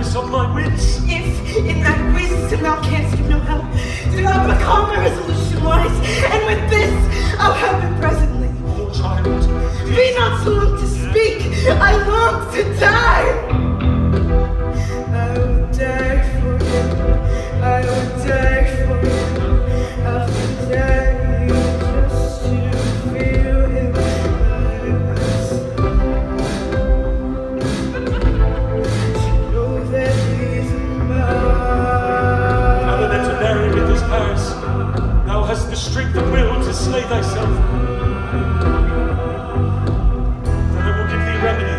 service of my wits. If in that wisdom thou canst give no help, do thou become my resolution wise, and with this I'll have it presently. Oh, child, be not so long to speak, I long to die. I will die for you, I will die for you, I'll die just to feel him by my side. To know that he's mine. Father, then to marry with this Paris, thou hast the strength of will to slay thyself. Then I will give thee remedy.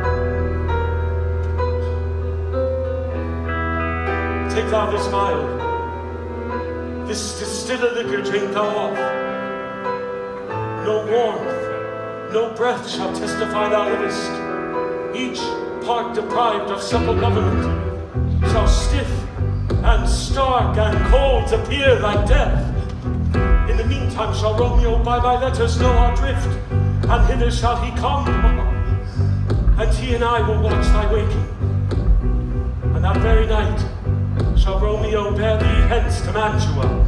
Take thou this vial. This distiller liquor drink thou off. No warmth, no breath shall testify thou livest. Each part deprived of supple government shall stiff and stark and cold appear like death. In the meantime shall Romeo by my letters know our drift, and hither shall he come, and he and I will watch thy waking. And that very night shall Romeo bear thee hence to Mantua.